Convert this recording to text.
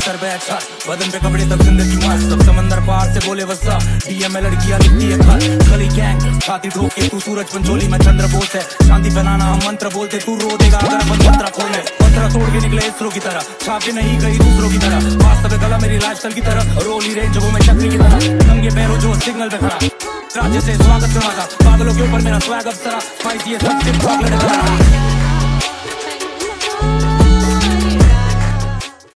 Sir पे अच्छा, बदन पे कपड़े तब जिंदगी मस्त। समंदर पार से बोले वस्ता, डीएम में लड़कियां लिखती है खत। गली गैंग छाती ठोक के तू सूरज पंचोली में चंद्र बोस है। शांति फैलाना हम मंत्र बोलते, तू रो देगा अगर अपन मंत्र खोले। मंत्र तोड़ के निकले इसरो की तरह, छापे नहीं कहीं दूसरों की तरह। वास्तव गला मेरी लाइफस्टाइल की तरह, रोली रेंज वो मैं चक्री की तरह। नंगे पैरों जो सिग्नल पे खड़ा, राज्य से स्वागत करवाता। पागलों के ऊपर मेरा स्वैग अप्सरा, स्पाइसी है सबसे चॉकलेट।